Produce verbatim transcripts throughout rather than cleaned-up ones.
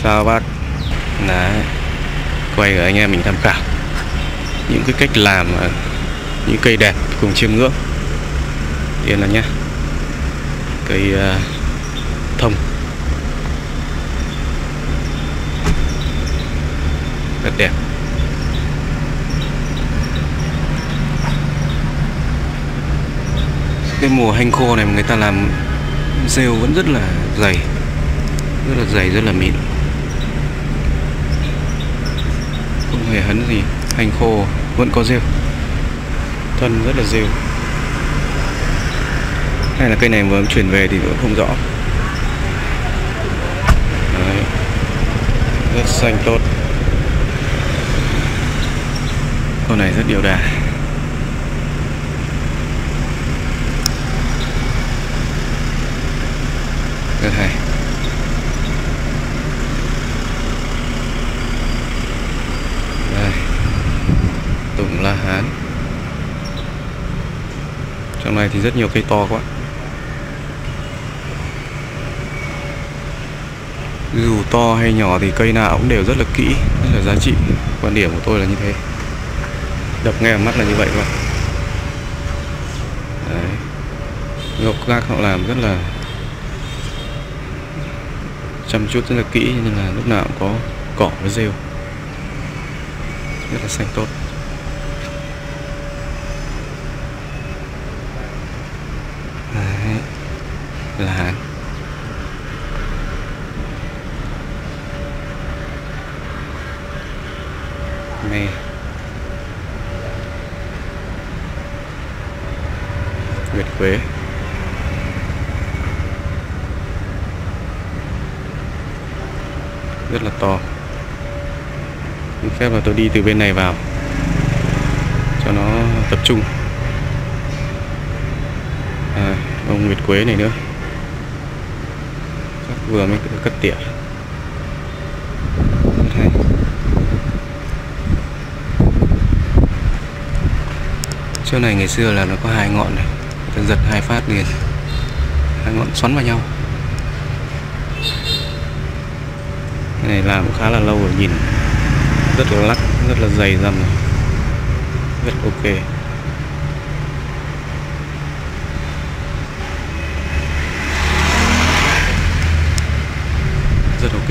Chào bác. Đấy, quay ở anh em mình tham khảo những cái cách làm những cây đẹp cùng chiêm ngưỡng. Yên là nhá, cây uh, thông rất đẹp. Cái mùa hanh khô này người ta làm rêu vẫn rất là dày, rất là dày, rất là mịn, không hề hấn gì. Hành khô vẫn có rêu, thân rất là rêu. Hay là cây này vừa chuyển về thì cũng không rõ. Đấy, rất xanh tốt. Con này rất điệu đà. Rất hay. Đây, tùng la hán. Trong này thì rất nhiều cây to quá. Dù to hay nhỏ thì cây nào cũng đều rất là kỹ, rất là giá trị. Quan điểm của tôi là như thế. Đập nghe vào mắt là như vậy các bạn. Đấy, gốc gác họ làm rất là chăm chút, rất là kỹ, nên là lúc nào cũng có cỏ với rêu, rất là xanh tốt. Đấy, là hán. Me, nguyệt quế, rất là to. Xin phép là tôi đi từ bên này vào cho nó tập trung. À, ông nguyệt quế này nữa chắc vừa mới cắt tỉa. Rất hay. Chỗ này ngày xưa là nó có hai ngọn này, tôi giật hai phát liền, hai ngọn xoắn vào nhau. Cái này làm khá là lâu rồi, nhìn rất là lắc, rất là dày dầm, rất ok. Rất ok.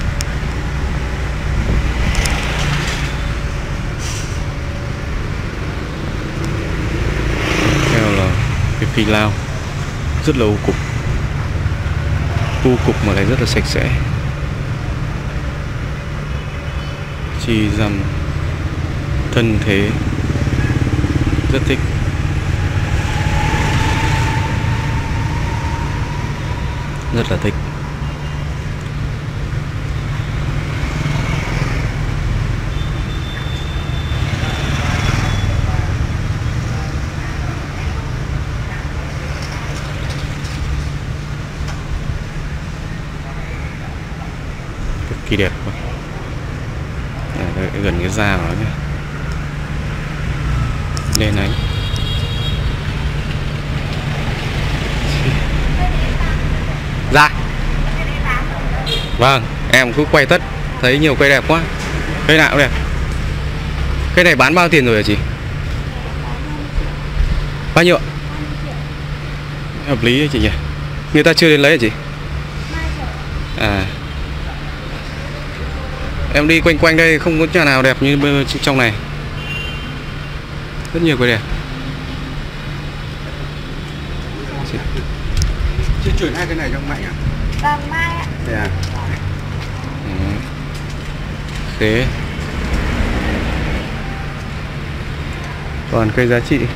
Theo là cái phi lao rất là u cục, u cục mà lại rất là sạch sẽ. Chi răm, thân thế, rất thích. Rất là thích. Cực kỳ đẹp quá. Đây, gần cái da của nó nhé. Đen ánh. Dạ. Vâng, em cứ quay tất. Thấy nhiều cây đẹp quá. Cây nào cũng đẹp. Cây này bán bao tiền rồi hả chị? Bao nhiêu ạ? Hợp lý đấy chị nhỉ? Người ta chưa đến lấy hả chị? À, em đi quanh quanh đây không có nhà nào đẹp như trong này. Rất nhiều cây đẹp. Chị chuyển hai cái này cho Mạnh à? Vâng, mai ạ. Đây à? Ừ. Thế. Còn cây giá trị.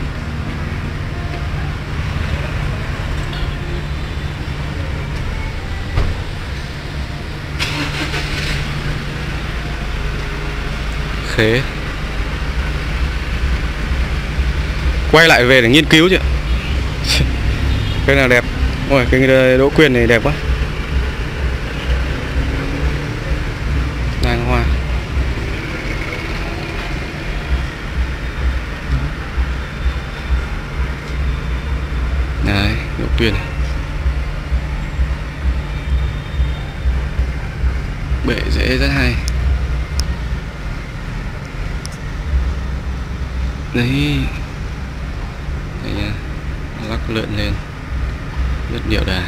Khế. Quay lại về để nghiên cứu chứ. Cây nào đẹp. Ôi, cái Đỗ Quyền này đẹp quá. Đàng hoa. Đấy, Đỗ Quyền này. Bệ rễ rất hay. Đấy, đây nha, lắc lượn lên rất điệu đà.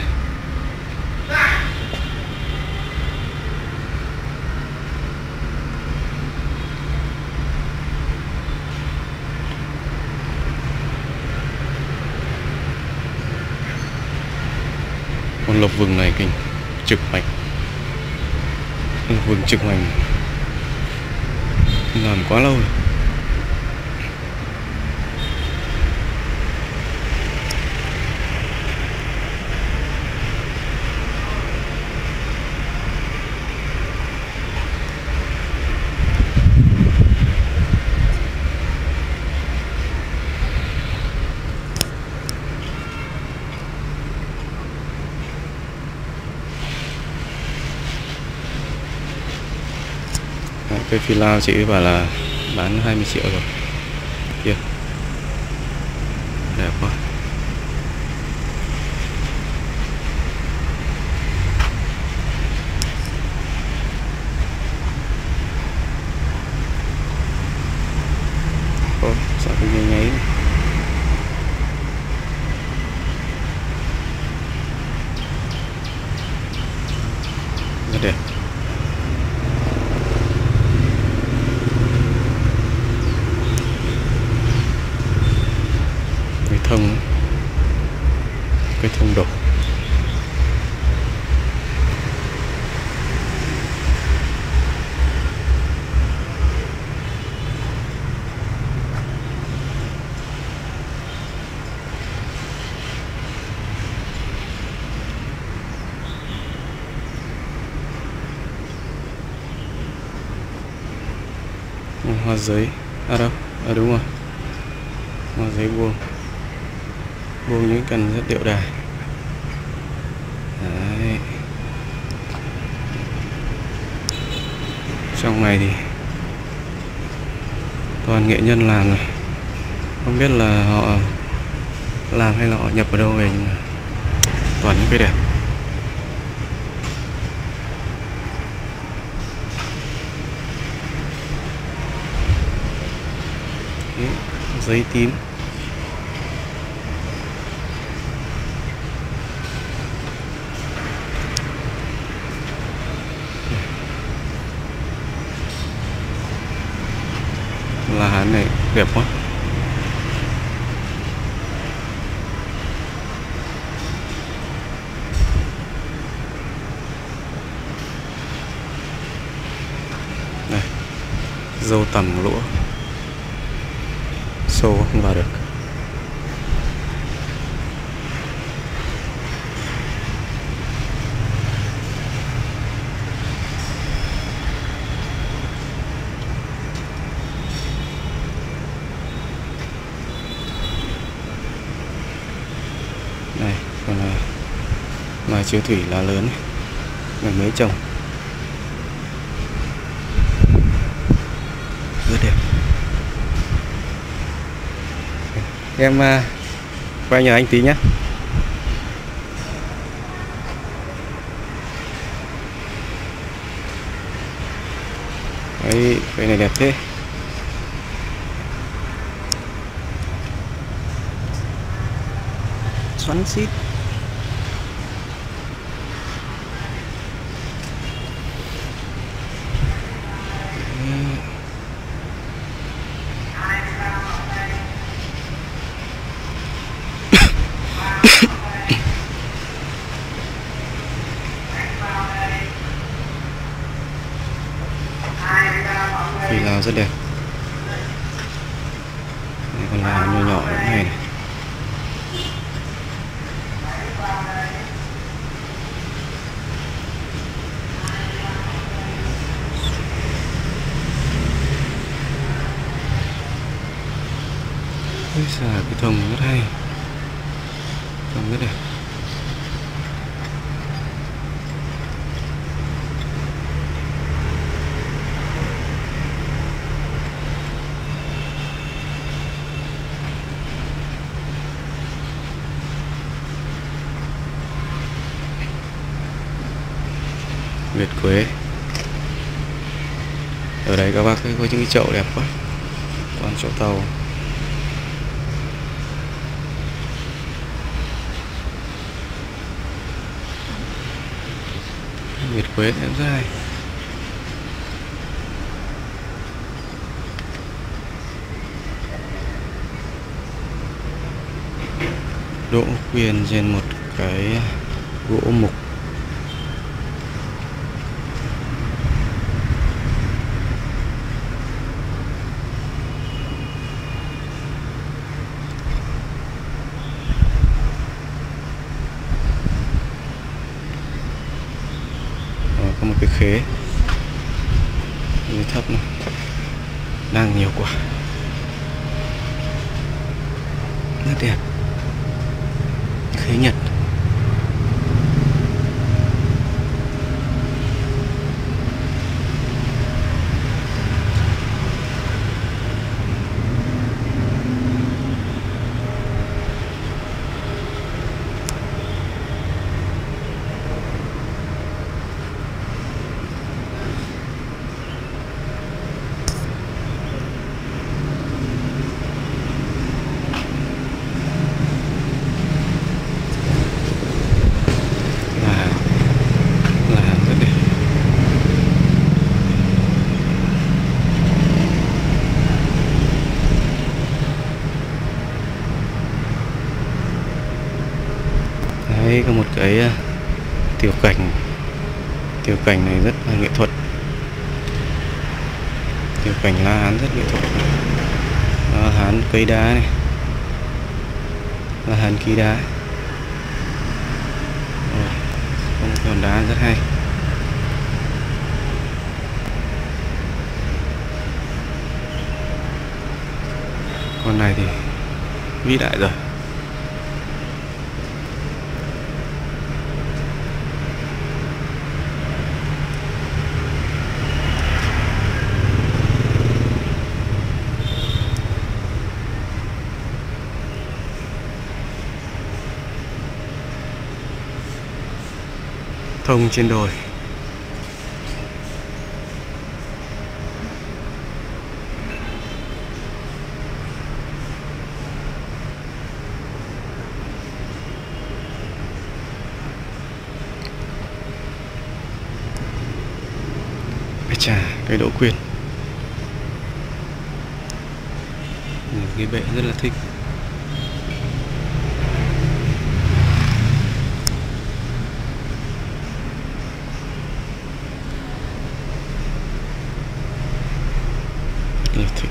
Con lộc vừng này kinh trực mạch, lộc vừng trực mạch làm quá lâu rồi. Cây phi lao chị bảo là bán hai mươi triệu rồi. Kìa, đẹp quá. Ôi, sao cái nháy nháy này. Rất đẹp. Thông, cái thông đổ. Hoa giấy, à đâu, à đúng rồi, hoa giấy buông. Buông những cành rất điệu đà. Đấy. Trong này thì toàn nghệ nhân làm rồi, không biết là họ làm hay là họ nhập ở đâu về, nhưng mà toàn những cây đẹp. Đấy, giấy tím. Lá hán này đẹp quá. Đây, dâu tằm lũa, sâu không vào được. Này, còn là mai chiếu thủy lá lớn này, mình mới trồng rất đẹp. Em uh, quay nhờ anh tí nhé. Đấy, cây này đẹp thế. Xoắn xít. Phi lao rất đẹp. Đây, con lao nhỏ nhỏ như này này. Ôi xà, cái thông rất hay, thông rất đẹp. Nguyệt quế. Ở đây các bác thấy có những cái chậu đẹp quá, toàn chậu tàu. Nguyệt quế thì cũng rất hay. Đỗ quyên trên một cái gỗ mục. Có một cái khế dưới thấp này đang nhiều quả, rất đẹp, khế Nhật. Đấy, có một cái uh, tiểu cảnh. Tiểu cảnh này rất là nghệ thuật. Tiểu cảnh La Hán rất nghệ thuật. La Hán cây đá này, La Hán ký đá. Có một hòn đá rất hay. Con này thì vĩ đại rồi. Thông trên đồi. Ây chà, cái đỗ quyên. Cái bệ rất là thích. Thích.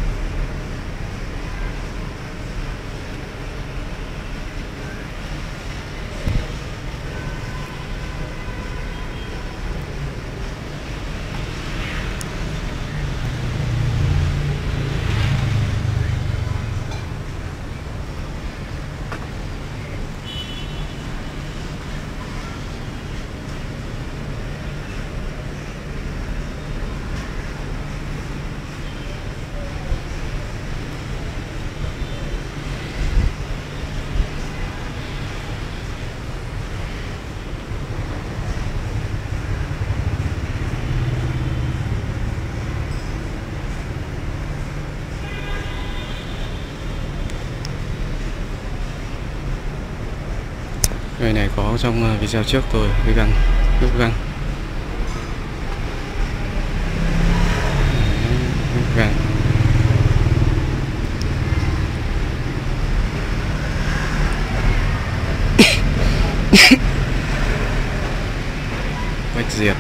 Cây này có trong video trước tôi, cái găng, cái găng. Găng. Bách diệp.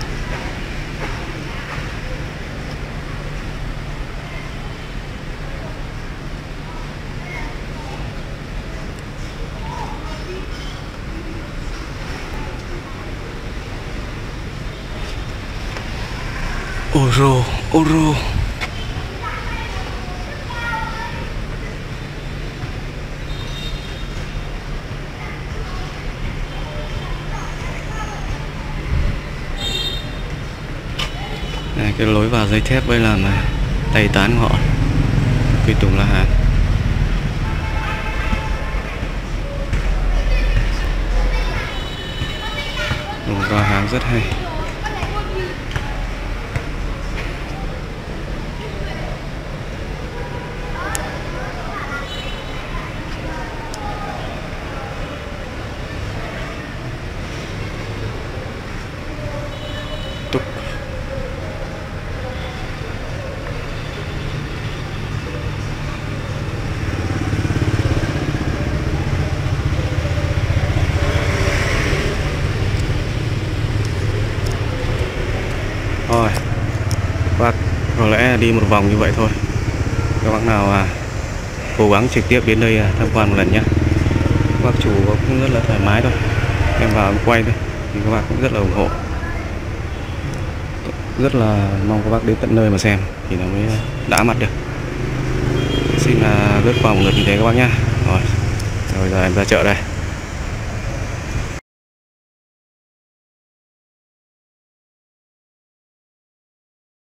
Oro, oro. Này, cái lối vào dây thép đây là mà tay tán họ Tùy Tùng La Hán. Tùng La Hán rất hay. đi một vòng như vậy thôi. Các bác nào à, cố gắng trực tiếp đến đây tham quan một lần nhé. Bác chủ cũng rất là thoải mái thôi, em vào em quay thôi thì các bác cũng rất là ủng hộ, rất là mong các bác đến tận nơi mà xem thì nó mới đã mặt được. Xin uh, lướt qua một lượt như thế các bác nhá. Rồi, rồi giờ em ra chợ đây.